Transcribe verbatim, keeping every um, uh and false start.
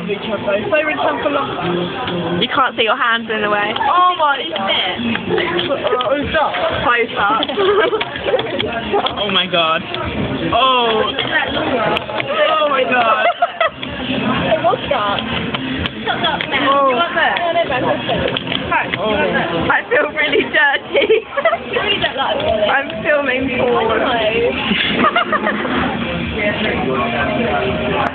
of each other. If they were in time for longer. You can't see your hands in the way. Oh my god. Who's that? Close up. Oh my god. Oh. Oh my god. It was that. Oh. Oh. I feel really dirty. I'm filming Paul.